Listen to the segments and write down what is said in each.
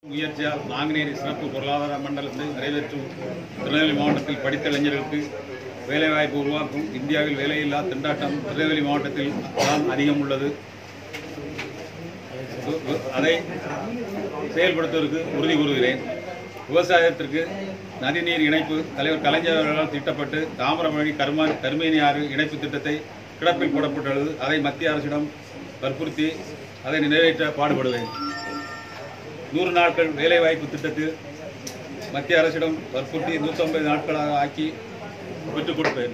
முயற்சியால் நாங்குநேரி சிறப்பு பொருளாதார மண்டலத்தை நிறைவேற்றும் திருநெல்வேலி மாவட்டத்தில் படித்த இளைஞர்களுக்கு வேலைவாய்ப்பு உருவாக்கும் இந்தியாவில் வேலையில்லா திண்டாட்டம் திருநெல்வேலி மாவட்டத்தில் தான் அதிகம் உள்ளது. அதை செயல்படுத்துவதற்கு உறுதி கூறுகிறேன். விவசாயத்திற்கு நதிநீர் இணைப்பு தலைவர் கலைஞர் அவர்களால் திட்டப்பட்டு தாமிரபரணி கருமேனி ஆறு இணைப்பு திட்டத்தை கிடப்பில் போடப்பட்டுள்ளது. அதை மத்திய அரசிடம் வற்புறுத்தி அதை நிறைவேற்ற பாடுபடுவேன். 100 நாட்கள் வேலைவாய்ப்பு திட்டத்தில் மத்திய அரசிடம் வற்புறுத்தி 150 நாட்களாக ஆக்கி பெற்றுக் கொடுப்பேன்.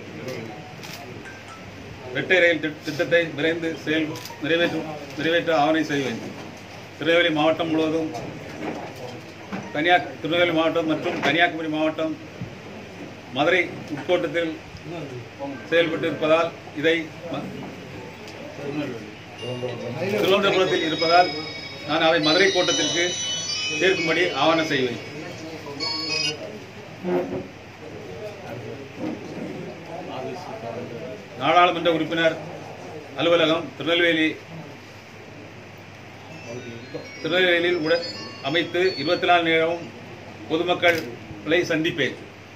இரட்டை ரயில் திட்டத்தை விரைந்து நிறைவேற்ற ஆவணை செய்வேன். திருநெல்வேலி மாவட்டம் முழுவதும் திருநெல்வேலி மாவட்டம் மற்றும் கன்னியாகுமரி மாவட்டம் மதுரை உட்கோட்டத்தில் செயல்பட்டு இருப்பதால் இதை திருவனந்தபுரத்தில் இருப்பதால் நான் அதை மதுரை கோட்டத்திற்கு சேர்க்கும்படி ஆவணம் செய்வேன். நாடாளுமன்ற உறுப்பினர் அலுவலகம் திருநெல்வேலியில் அமைத்து 24 நேரமும் பொதுமக்களை சந்திப்பேன்.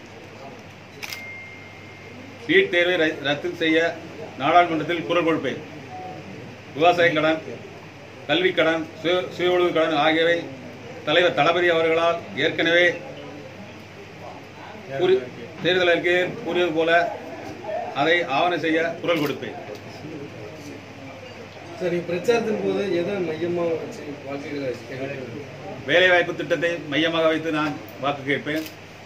நீட் தேர்வை ரத்து செய்ய நாடாளுமன்றத்தில் குரல் கொடுப்பேன். விவசாய கடன், கல்வி கடன், சுய உதவி கடன் ஆகியவை தலைவர் தளபதி அவர்களால் ஏற்கனவே தேர்தல் அறிக்கையில் கூறியது போல அதை ஆவணம் செய்ய குரல் கொடுப்பேன். பிரச்சாரத்தின் போது எதை மையமாக வச்சு வேலைவாய்ப்பு திட்டத்தை மையமாக வைத்து நான் வாக்கு கேட்பேன்.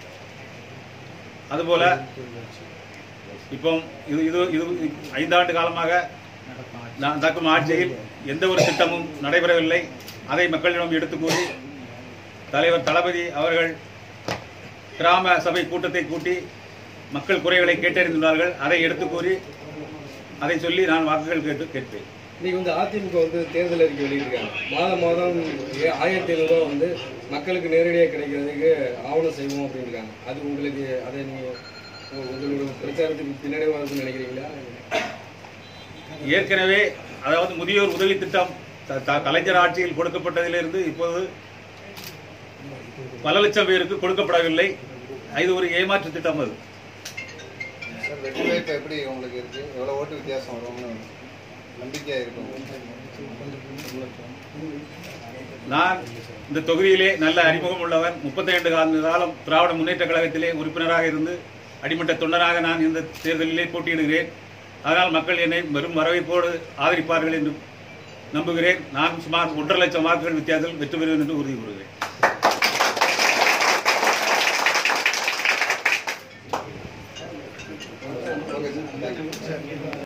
அதுபோல இப்போ இது 5 ஆண்டு காலமாக நடக்கும் ஆட்சியில் எந்த ஒரு திட்டமும் நடைபெறவில்லை. அதை மக்களிடம் எடுத்து கூறி தலைவர் தளபதி அவர்கள் கிராம சபை கூட்டத்தை கூட்டி மக்கள் குறைகளை கேட்டறிந்துள்ளார்கள். அதை எடுத்து கூறி அதை சொல்லி நான் வாக்குகள் கேட்பேன். இன்னைக்கு அதிமுக தேர்தல் அறிக்கை வெளியிட்டிருக்காங்க. மாதம் 1500 ரூபா மக்களுக்கு நேரடியாக கிடைக்கிறதுக்கு ஆவணம் செய்வோம் அப்படின்னு. அது உங்களுக்கு அதை நீங்கள் உங்களோட பிரச்சாரத்துக்கு பின்னாடி வருதுன்னு நினைக்கிறீங்களா? ஏற்கனவே அதாவது முதியோர் உதவி திட்டம் கலைஞர் ஆட்சியில் கொடுக்கப்பட்டதிலிருந்து இப்போது பல லட்சம் பேருக்கு கொடுக்கப்படவில்லை. இது ஒரு ஏமாற்று திட்டம். அது எப்படி உங்களுக்கு இருக்கு? எவ்வளவு ஓட்டு வித்தியாசம் வரும்னு நம்பிக்கையா இருக்கும்? நான் இந்த தொகுதியிலே நல்ல அறிமுகம் உள்ளவன். 32 காலம் திராவிட முன்னேற்ற கழகத்திலே உறுப்பினராக இருந்து அடிமட்ட தொண்டராக நான் இந்த தேர்தலிலே போட்டியிடுகிறேன். அதனால் மக்கள் என்னை வெறும் வரவேற்போடு ஆதரிப்பார்கள் என்று நம்புகிறேன். நான் சுமார் 1.5 லட்சம் வாக்குகள் வித்தியாசத்தில் வெற்றி பெறுவேன் என்று உறுதி கூறுகிறேன்.